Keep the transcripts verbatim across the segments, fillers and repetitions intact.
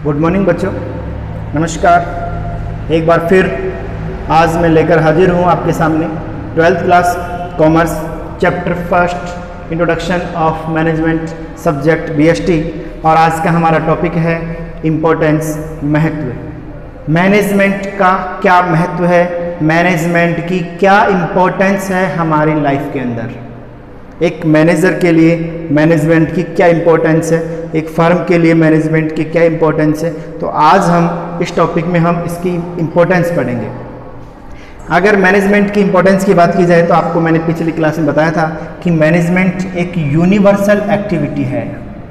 Good morning बच्चों, नमस्कार। एक बार फिर आज मैं लेकर हाजिर हूँ आपके सामने twelfth class commerce chapter first introduction of management subject BST. और आज का हमारा टॉपिक है इम्पोर्टेंस, महत्व। मैनेजमेंट का क्या महत्व है, मैनेजमेंट की क्या इम्पोर्टेंस है हमारी लाइफ के अंदर। एक मैनेजर के लिए मैनेजमेंट की क्या इम्पोर्टेंस है, एक फर्म के लिए मैनेजमेंट की क्या इम्पोर्टेंस है। तो आज हम इस टॉपिक में हम इसकी इम्पोर्टेंस पढ़ेंगे। अगर मैनेजमेंट की इम्पोर्टेंस की बात की जाए तो आपको मैंने पिछली क्लास में बताया था कि मैनेजमेंट एक यूनिवर्सल एक्टिविटी है।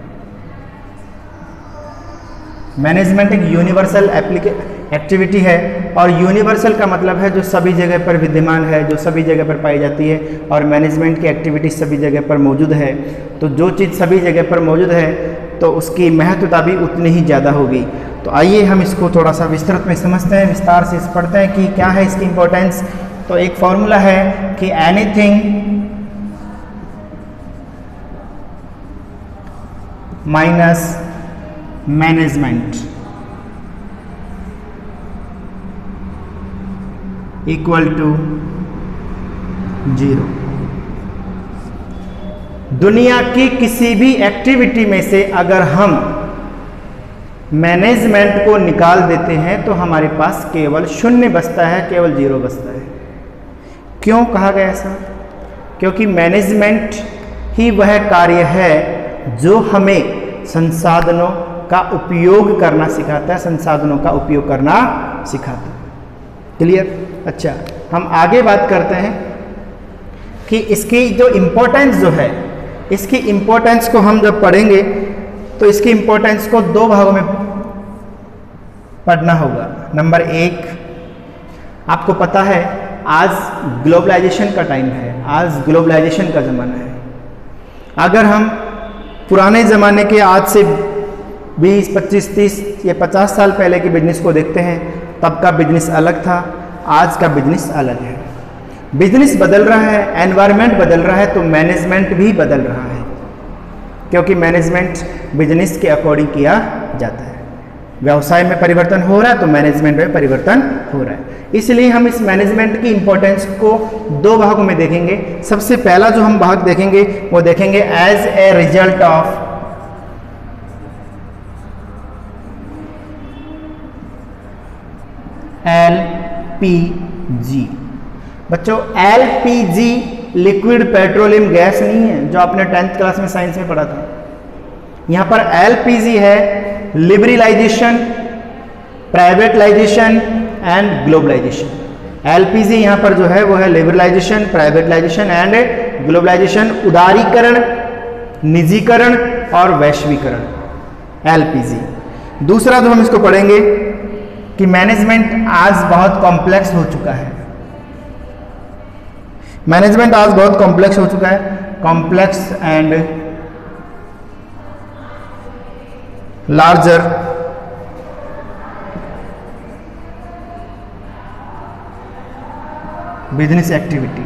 मैनेजमेंट एक यूनिवर्सल एक्टिविटी है और यूनिवर्सल का मतलब है जो सभी जगह पर विद्यमान है, जो सभी जगह पर पाई जाती है। और मैनेजमेंट की एक्टिविटी सभी जगह पर मौजूद है, तो जो चीज़ सभी जगह पर मौजूद है तो उसकी महत्वता भी उतनी ही ज़्यादा होगी। तो आइए हम इसको थोड़ा सा विस्तृत में समझते हैं, विस्तार से पढ़ते हैं कि क्या है इसकी इम्पोर्टेंस। तो एक फॉर्मूला है कि anything minus management equal to zero. दुनिया की किसी भी एक्टिविटी में से अगर हम मैनेजमेंट को निकाल देते हैं तो हमारे पास केवल शून्य बचता है, केवल जीरो बचता है। क्यों कहा गया ऐसा? क्योंकि मैनेजमेंट ही वह कार्य है जो हमें संसाधनों का उपयोग करना सिखाता है, संसाधनों का उपयोग करना सिखाता है। क्लियर? अच्छा, हम आगे बात करते हैं कि इसकी जो इम्पोर्टेंस जो है, इसकी इम्पोर्टेंस को हम जब पढ़ेंगे तो इसकी इम्पोर्टेंस को दो भागों में पढ़ना होगा। नंबर एक, आपको पता है आज ग्लोबलाइजेशन का टाइम है, आज ग्लोबलाइजेशन का ज़माना है। अगर हम पुराने ज़माने के आज से बीस, पच्चीस, तीस या पचास साल पहले के बिजनेस को देखते हैं, तब का बिजनेस अलग था, आज का बिजनेस अलग है। बिजनेस बदल रहा है, एनवायरनमेंट बदल रहा है, तो मैनेजमेंट भी बदल रहा है, क्योंकि मैनेजमेंट बिजनेस के अकॉर्डिंग किया जाता है। व्यवसाय में परिवर्तन हो रहा है तो मैनेजमेंट में परिवर्तन हो रहा है। इसलिए हम इस मैनेजमेंट की इम्पोर्टेंस को दो भागों में देखेंगे। सबसे पहला जो हम भाग देखेंगे वो देखेंगे as a result of L P G. बच्चों, L P G liquid petroleum gas नहीं है जो आपने टेंथ क्लास में साइंस में पढ़ा था। यहाँ पर एल पी जी है liberalisation, privatisation and globalisation. L P G यहाँ पर जो है वो है लिबरलाइजेशन, प्राइवेटलाइजेशन एंड ग्लोबलाइजेशन, उदारीकरण, निजीकरण और वैश्वीकरण। L P G. दूसरा जो हम इसको पढ़ेंगे कि मैनेजमेंट आज बहुत कॉम्प्लेक्स हो चुका है। मैनेजमेंट आज बहुत कॉम्प्लेक्स हो चुका है, complex and larger business activity.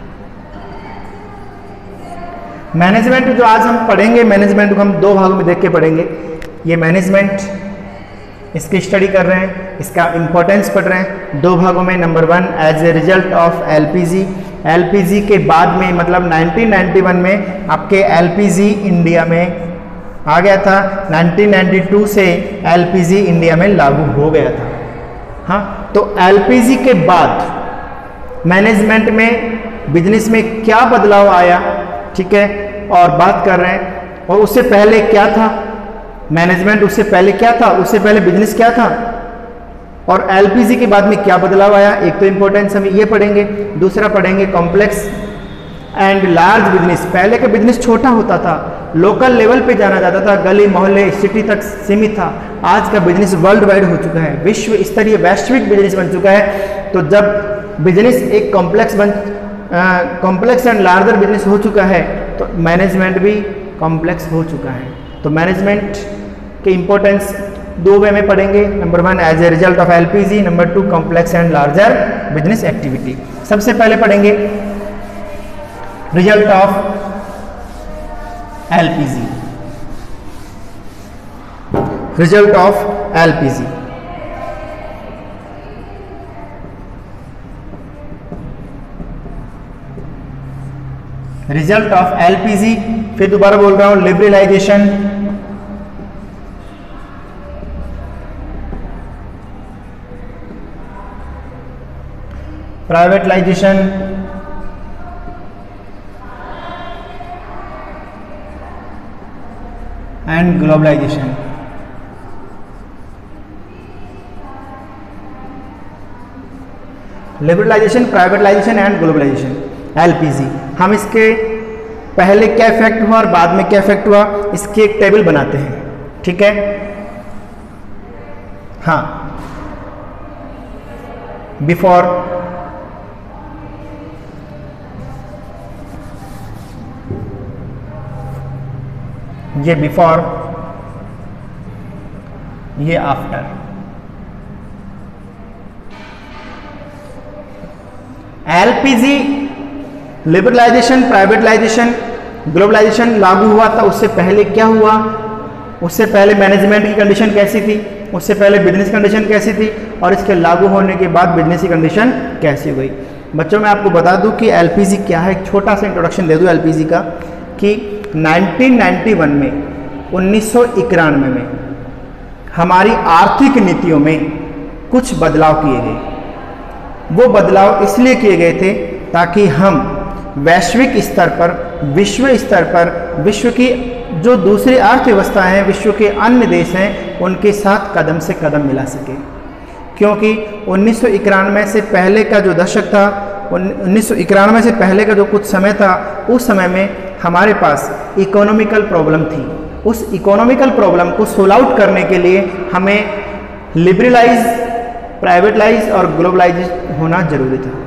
Management जो आज हम पढ़ेंगे, मैनेजमेंट को हम दो भागों में देख के पढ़ेंगे। ये मैनेजमेंट इसकी स्टडी कर रहे हैं, इसका इम्पोर्टेंस पढ़ रहे हैं दो भागों में। Number one, as a result of LPG. LPG के बाद में मतलब नाइनटीन नाइंटी वन में आपके एलपीजी इंडिया में आ गया था। नाइनटीन नाइंटी टू से एलपीजी इंडिया में लागू हो गया था। हाँ, तो एलपीजी के बाद मैनेजमेंट में, बिजनेस में क्या बदलाव आया, ठीक है, और बात कर रहे हैं। और उससे पहले क्या था मैनेजमेंट, उससे पहले क्या था, उससे पहले बिजनेस क्या था, और एलपीजी के बाद में क्या बदलाव आया। एक तो इंपॉर्टेंस हम ये पढ़ेंगे। दूसरा पढ़ेंगे कॉम्प्लेक्स एंड लार्ज बिजनेस। पहले का बिजनेस छोटा होता था, लोकल लेवल पे जाना जाता था, गली मोहल्ले सिटी तक सीमित था। आज का बिजनेस वर्ल्ड वाइड हो चुका है, विश्व स्तरीय वैश्विक बिजनेस बन चुका है। तो जब बिजनेस एक कॉम्प्लेक्स बन कॉम्प्लेक्स एंड लार्जर बिजनेस हो चुका है तो मैनेजमेंट भी कॉम्प्लेक्स हो चुका है। तो मैनेजमेंट के इम्पोर्टेंस दो वे में पढ़ेंगे। Number one, as a result of LPG. Number two, complex and larger business activity. सबसे पहले पढ़ेंगे result of LPG. Result of LPG. Result of LPG, फिर दोबारा बोल रहा हूं, liberalisation, privatisation, and globalisation. Liberalisation, privatisation and globalisation, LPG. हम इसके पहले क्या इफेक्ट हुआ और बाद में क्या इफेक्ट हुआ, इसकी एक टेबल बनाते हैं, ठीक है। हाँ, बिफोर, ये बिफोर, ये after. LPG, liberalisation, privatisation, globalisation लागू हुआ था, उससे पहले क्या हुआ, उससे पहले मैनेजमेंट की कंडीशन कैसी थी, उससे पहले बिजनेस कंडीशन कैसी थी, और इसके लागू होने के बाद बिजनेस की कंडीशन कैसी हो गई। बच्चों मैं आपको बता दूं कि एलपीजी क्या है, एक छोटा सा इंट्रोडक्शन दे दूं एलपीजी का, कि नाइनटीन नाइंटी वन में, उन्नीस सौ इक्यानवे में हमारी आर्थिक नीतियों में कुछ बदलाव किए गए। वो बदलाव इसलिए किए गए थे ताकि हम वैश्विक स्तर पर, विश्व स्तर पर, विश्व की जो दूसरी अर्थव्यवस्था है, विश्व के अन्य देश हैं, उनके साथ कदम से कदम मिला सके। क्योंकि उन्नीस सौ इक्यानवे से पहले का जो दशक था, उन्नीस सौ इक्यानवे से पहले का जो कुछ समय था, उस समय में हमारे पास इकोनॉमिकल प्रॉब्लम थी। उस इकोनॉमिकल प्रॉब्लम को सोल्व आउट करने के लिए हमें लिबरलाइज, प्राइवेटलाइज और ग्लोबलाइज होना जरूरी था।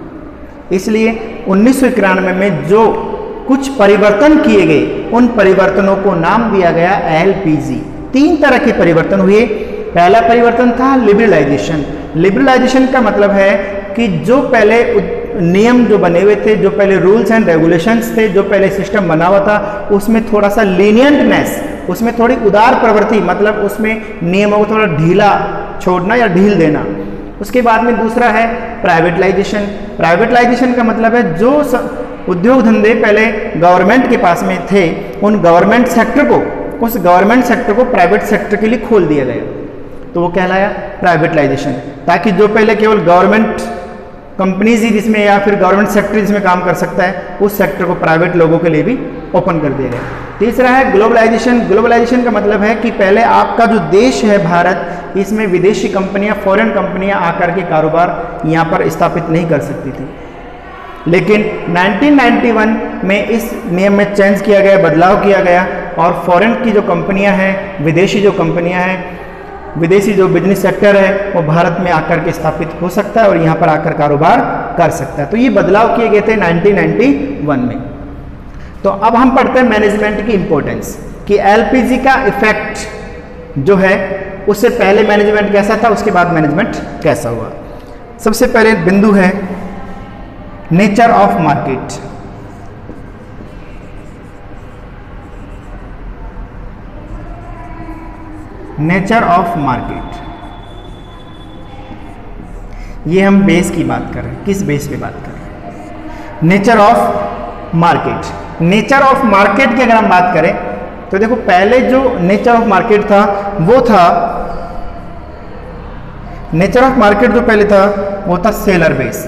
इसलिए उन्नीस सौ इक्यानवे में जो कुछ परिवर्तन किए गए, उन परिवर्तनों को नाम दिया गया एलपीजी। तीन तरह के परिवर्तन हुए। पहला परिवर्तन था लिबरलाइजेशन। लिबरलाइजेशन का मतलब है कि जो पहले नियम जो बने हुए थे, जो पहले रूल्स एंड रेगुलेशंस थे, जो पहले सिस्टम बना हुआ था, उसमें थोड़ा सा लीनियंटनेस, उसमें थोड़ी उदार प्रवृत्ति, मतलब उसमें नियमों को थोड़ा ढीला छोड़ना या ढील देना। उसके बाद में दूसरा है प्राइवेटलाइजेशन। प्राइवेटलाइजेशन का मतलब है जो उद्योग धंधे पहले गवर्नमेंट के पास में थे, उन गवर्नमेंट सेक्टर को, उस गवर्नमेंट सेक्टर को प्राइवेट सेक्टर के लिए खोल दिया गया, तो वो कहलाया प्राइवेटलाइजेशन। ताकि जो पहले केवल गवर्नमेंट कंपनीज ही जिसमें, या फिर गवर्नमेंट सेक्टर जिसमें काम कर सकता है, उस सेक्टर को प्राइवेट लोगों के लिए भी ओपन कर दिया गया। तीसरा है ग्लोबलाइजेशन। ग्लोबलाइजेशन का मतलब है कि पहले आपका जो देश है भारत, इसमें विदेशी कंपनियां, फॉरेन कंपनियां आकर के कारोबार यहाँ पर स्थापित नहीं कर सकती थी। लेकिन नाइनटीन नाइंटी वन में इस नियम में चेंज किया गया, बदलाव किया गया, और फॉरेन की जो कंपनियां हैं, विदेशी जो कंपनियां हैं, विदेशी जो बिजनेस सेक्टर है, वो भारत में आकर के स्थापित हो सकता है और यहाँ पर आकर कारोबार कर सकता है। तो ये बदलाव किए गए थे नाइनटीन नाइंटी वन में। तो अब हम पढ़ते हैं मैनेजमेंट की इंपॉर्टेंस, कि एलपीजी का इफेक्ट जो है, उससे पहले मैनेजमेंट कैसा था, उसके बाद मैनेजमेंट कैसा हुआ। सबसे पहले बिंदु है nature of market. Nature of market, ये हम बेस की बात कर रहे हैं। किस बेस पे बात कर रहे हैं? Nature of market. Nature of market की अगर हम बात करें तो देखो, पहले जो नेचर ऑफ मार्केट था वो था, नेचर ऑफ मार्केट जो पहले था वो था सेलर बेस।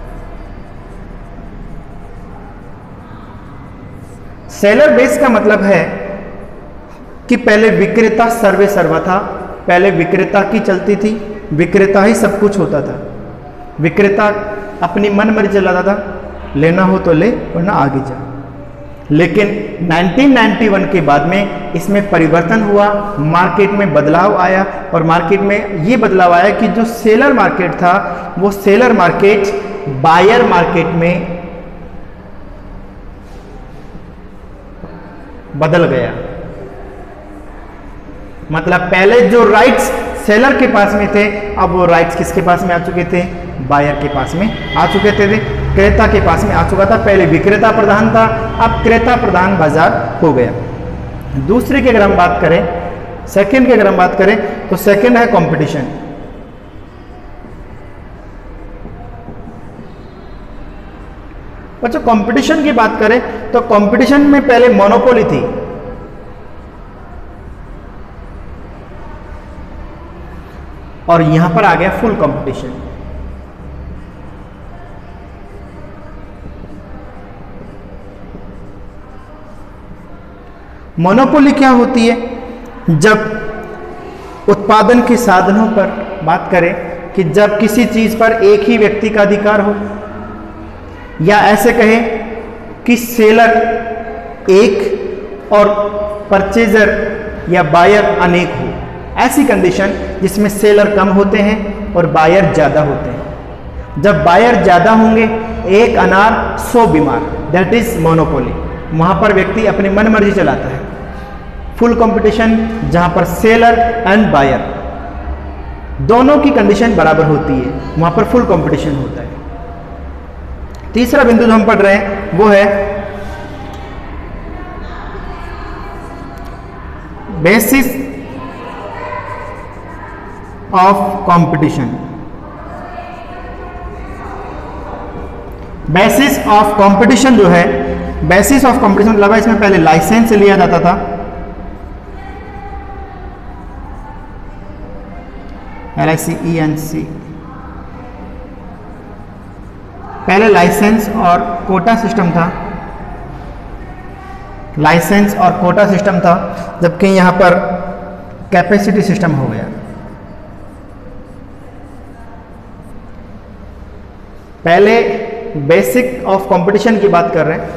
सेलर बेस का मतलब है कि पहले विक्रेता सर्वे सर्वा था, पहले विक्रेता की चलती थी, विक्रेता ही सब कुछ होता था। विक्रेता अपनी मन मर्जी चलाता था, लेना हो तो ले वरना आगे जा। लेकिन नाइनटीन नाइंटी वन के बाद में इसमें परिवर्तन हुआ, मार्केट में बदलाव आया, और मार्केट में ये बदलाव आया कि जो सेलर मार्केट था वो सेलर मार्केट बायर मार्केट में बदल गया। मतलब पहले जो राइट्स सेलर के पास में थे, अब वो राइट्स किसके पास में आ चुके थे? बायर के पास में आ चुके थे, क्रेता के पास में आ चुका था। पहले विक्रेता प्रधान था, अब क्रेता प्रधान बाजार हो गया। दूसरे की अगर हम बात करें सेकंड की अगर हम बात करें तो सेकंड है कंपटीशन। बच्चों कंपटीशन की बात करें तो कंपटीशन में पहले मोनोपोली थी, और यहां पर आ गया फुल कंपटीशन। मोनोपोली क्या होती है? जब उत्पादन के साधनों पर बात करें कि जब किसी चीज पर एक ही व्यक्ति का अधिकार हो, या ऐसे कहें कि सेलर एक और परचेजर या बायर अनेक हो, ऐसी कंडीशन जिसमें सेलर कम होते हैं और बायर ज़्यादा होते हैं। जब बायर ज़्यादा होंगे, एक अनार सौ बीमार, दैट इज मोनोपोली। वहाँ पर व्यक्ति अपनी मन मर्जी चलाता है। फुल कंपटीशन जहाँ पर सेलर एंड बायर दोनों की कंडीशन बराबर होती है, वहाँ पर फुल कंपटीशन होता है। तीसरा बिंदु जो हम पढ़ रहे हैं वो है basis of competition. Basis of competition जो है, बेसिस ऑफ कंपटीशन मतलब इसमें पहले लाइसेंस लिया जाता था, L I C E N C, पहले लाइसेंस और कोटा सिस्टम था, लाइसेंस और कोटा सिस्टम था, जबकि यहां पर कैपेसिटी सिस्टम हो गया। पहले बेसिक ऑफ कंपटीशन की बात कर रहे हैं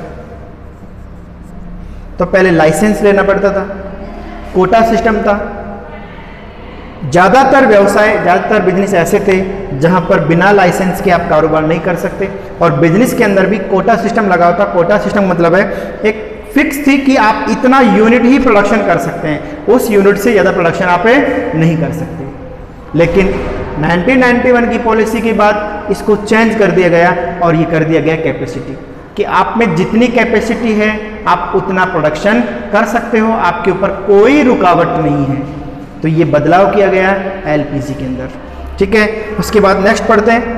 तो पहले लाइसेंस लेना पड़ता था, कोटा सिस्टम था। ज़्यादातर व्यवसाय, ज़्यादातर बिजनेस ऐसे थे जहां पर बिना लाइसेंस के आप कारोबार नहीं कर सकते, और बिजनेस के अंदर भी कोटा सिस्टम लगा होता। कोटा सिस्टम मतलब है एक फिक्स थी कि आप इतना यूनिट ही प्रोडक्शन कर सकते हैं, उस यूनिट से ज़्यादा प्रोडक्शन आप नहीं कर सकते। लेकिन नाइनटीन नाइंटी वन की पॉलिसी के बाद इसको चेंज कर दिया गया और ये कर दिया गया कैपेसिटी, कि आप में जितनी कैपेसिटी है आप उतना प्रोडक्शन कर सकते हो, आपके ऊपर कोई रुकावट नहीं है। तो ये बदलाव किया गया एल पी जी के अंदर। ठीक है, उसके बाद नेक्स्ट पढ़ते हैं।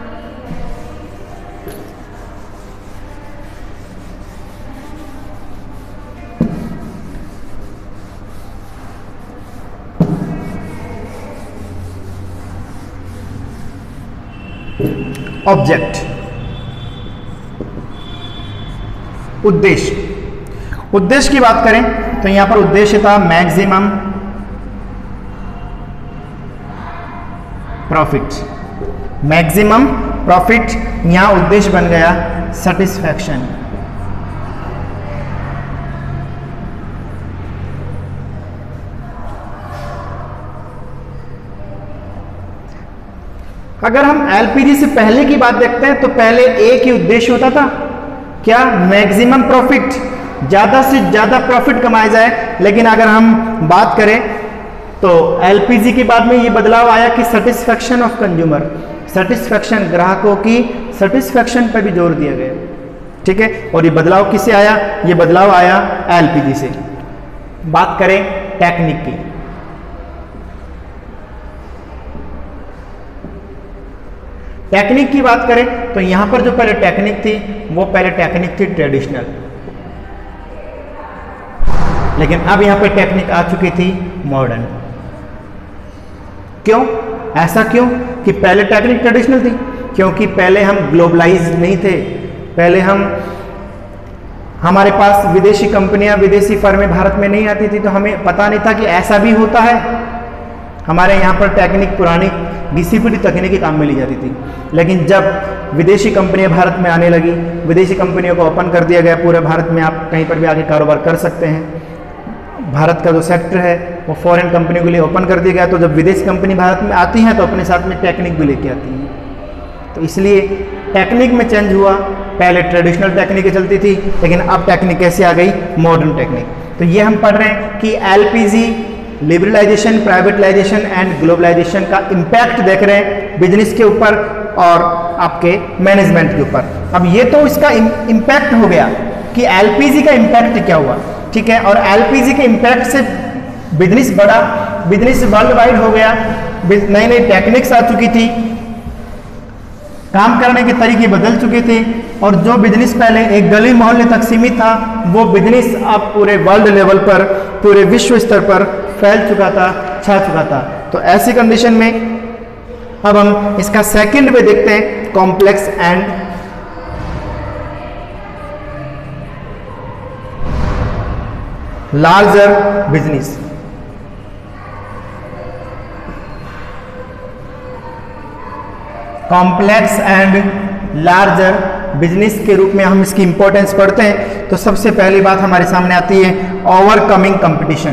ऑब्जेक्ट, उद्देश्य। उद्देश्य की बात करें तो यहां पर उद्देश्य था मैक्सिमम प्रॉफिट। मैक्सिमम प्रॉफिट, यहां उद्देश्य बन गया सेटिस्फैक्शन। अगर हम एल पी जी से पहले की बात देखते हैं तो पहले एक ही उद्देश्य होता था, क्या? मैक्सिमम प्रॉफिट, ज्यादा से ज्यादा प्रॉफिट कमाया जाए। लेकिन अगर हम बात करें तो एल पी जी के बाद में ये बदलाव आया कि सेटिस्फैक्शन ऑफ कंज्यूमर, सेटिस्फैक्शन, ग्राहकों की सेटिस्फैक्शन पर भी जोर दिया गया। ठीक है, और ये बदलाव किससे आया? ये बदलाव आया एल पी जी से। बात करें टेक्निक की, टेक्निक की बात करें तो यहां पर जो पहले टेक्निक थी वो पहले टेक्निक थी ट्रेडिशनल, लेकिन अब यहां पर टेक्निक आ चुकी थी मॉडर्न। क्यों? ऐसा क्यों कि पहले टेक्निक ट्रेडिशनल थी? क्योंकि पहले हम ग्लोबलाइज नहीं थे, पहले हम हमारे पास विदेशी कंपनियां, विदेशी फर्में भारत में नहीं आती थी, तो हमें पता नहीं था कि ऐसा भी होता है। हमारे यहाँ पर टेक्निक पुरानी डीसीपीटी तकनीकी काम में ली जाती थी। लेकिन जब विदेशी कंपनियां भारत में आने लगी, विदेशी कंपनियों को ओपन कर दिया गया, पूरे भारत में आप कहीं पर भी आके कारोबार कर सकते हैं। भारत का जो सेक्टर है वो फॉरेन कंपनियों के लिए ओपन कर दिया गया। तो जब विदेशी कंपनी भारत में आती हैं तो अपने साथ में टेक्निक भी लेके आती हैं। तो इसलिए टेक्निक में चेंज हुआ। पहले ट्रेडिशनल टेक्निक चलती थी, लेकिन अब टेक्निक कैसे आ गई? Modern technique. तो ये हम पढ़ रहे हैं कि LPG, liberalisation, privatisation and globalisation का इम्पैक्ट देख रहे हैं बिजनेस के ऊपर और आपके मैनेजमेंट के ऊपर। अब ये तो इसका इम्पैक्ट हो गया कि एलपीजी का इम्पैक्ट क्या हुआ, ठीक है। और एलपीजी के इम्पैक्ट से बिजनेस बड़ा, बिजनेस वर्ल्ड वाइड हो गया, नई नई टेक्निक्स आ चुकी थी, काम करने के तरीके बदल चुके थे, और जो बिजनेस पहले एक गली मोहल्ले तक सीमित था वो बिजनेस अब पूरे वर्ल्ड लेवल पर, पूरे विश्व स्तर पर फैल चुका था, छा चुका था। तो ऐसी कंडीशन में अब हम इसका सेकंड में देखते हैं, complex and larger business. Complex and larger business के रूप में हम इसकी इंपॉर्टेंस पढ़ते हैं तो सबसे पहली बात हमारे सामने आती है ओवरकमिंग कंपटीशन।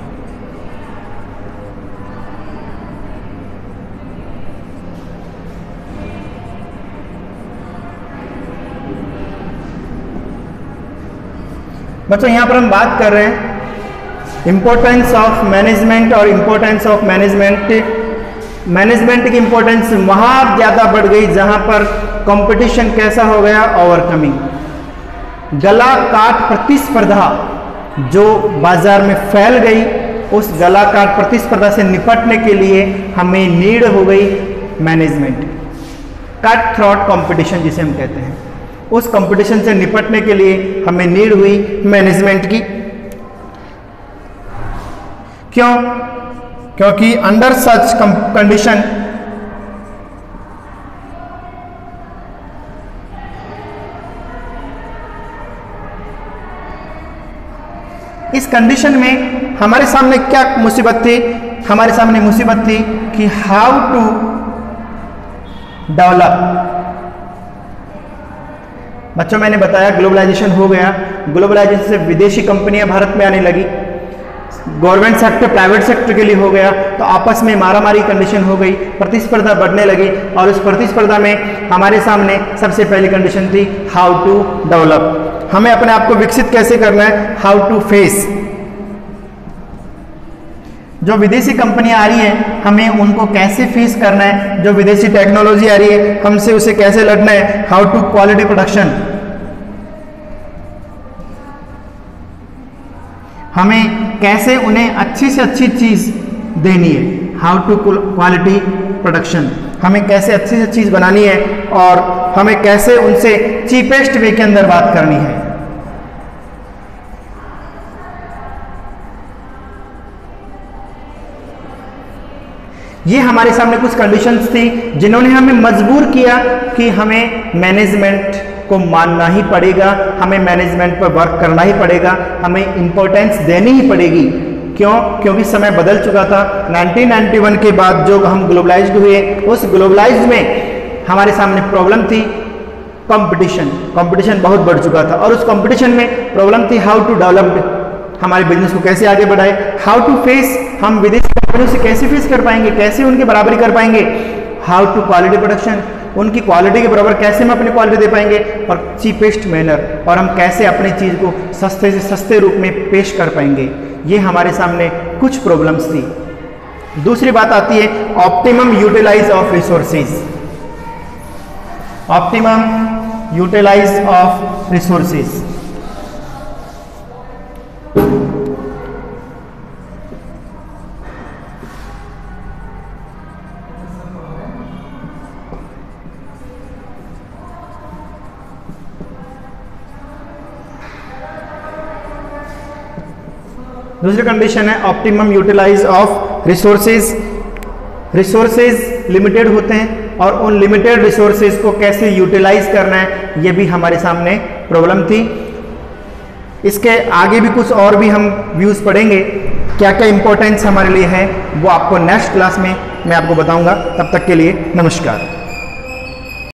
बच्चों यहां पर हम बात कर रहे हैं इंपॉर्टेंस ऑफ मैनेजमेंट, और इंपॉर्टेंस ऑफ मैनेजमेंट मैनेजमेंट की इंपॉर्टेंस वहां ज्यादा बढ़ गई जहां पर कंपटीशन कैसा हो गया, ओवरकमिंग। गला काट प्रतिस्पर्धा जो बाजार में फैल गई, उस गला काट प्रतिस्पर्धा से निपटने के लिए हमें नीड हो गई मैनेजमेंट। कट थ्रॉट कंपटीशन जिसे हम कहते हैं, उस कंपटीशन से निपटने के लिए हमें नीड हुई मैनेजमेंट की। क्यों? क्योंकि अंडर सच कंडीशन इस कंडीशन में हमारे सामने क्या मुसीबत थी? हमारे सामने मुसीबत थी कि हाउ टू डेवलप। बच्चों मैंने बताया ग्लोबलाइजेशन हो गया, ग्लोबलाइजेशन से विदेशी कंपनियां भारत में आने लगी, गवर्नमेंट सेक्टर प्राइवेट सेक्टर के लिए हो गया, तो आपस में मारामारी कंडीशन हो गई, प्रतिस्पर्धा बढ़ने लगी, और उस प्रतिस्पर्धा में हमारे सामने सबसे पहली कंडीशन थी हाउ टू डेवलप। हमें अपने आप को विकसित कैसे करना है, हाउ टू फेस। जो विदेशी कंपनियां आ रही है हमें उनको कैसे फेस करना है, जो विदेशी टेक्नोलॉजी आ रही है हमसे उसे कैसे लड़ना है, हाउ टू क्वालिटी प्रोडक्शन। हमें कैसे उन्हें अच्छी से अच्छी चीज देनी है, हाउ टू क्वालिटी प्रोडक्शन। हमें कैसे अच्छी से चीज बनानी है और हमें कैसे उनसे चीपेस्ट वे के अंदर बात करनी है। ये हमारे सामने कुछ कंडीशंस थी जिन्होंने हमें मजबूर किया कि हमें मैनेजमेंट को मानना ही पड़ेगा, हमें मैनेजमेंट पर वर्क करना ही पड़ेगा, हमें इंपॉर्टेंस देनी ही पड़ेगी। क्यों? क्योंकि समय बदल चुका था। नाइनटीन नाइंटी वन के बाद जो हम ग्लोबलाइज्ड हुए, उस ग्लोबलाइज्ड में हमारे सामने प्रॉब्लम थी कंपटीशन। कंपटीशन बहुत बढ़ चुका था और उस कंपटीशन में प्रॉब्लम थी हाउ टू डेवलप, हमारे बिजनेस को कैसे आगे बढ़ाए, हाउ टू फेस, हम विदेशी कंपनियों से कैसे फेस कर पाएंगे, कैसे उनकी बराबरी कर पाएंगे, हाउ टू क्वालिटी प्रोडक्शन, उनकी क्वालिटी के बराबर कैसे हम अपनी क्वालिटी दे पाएंगे, और चीपेस्ट मैनर, और हम कैसे अपनी चीज़ को सस्ते से सस्ते रूप में पेश कर पाएंगे। ये हमारे सामने कुछ प्रॉब्लम्स थी। दूसरी बात आती है optimum utilise of resources. Optimum utilise of resources. दूसरी कंडीशन है optimum utilise of resources. Resources limited होते हैं और उन लिमिटेड रिसोर्सेज को कैसे यूटिलाइज करना है, ये भी हमारे सामने प्रॉब्लम थी। इसके आगे भी कुछ और भी हम व्यूज पढ़ेंगे, क्या क्या इंपॉर्टेंस हमारे लिए है वो आपको नेक्स्ट क्लास में मैं आपको बताऊंगा। तब तक के लिए नमस्कार।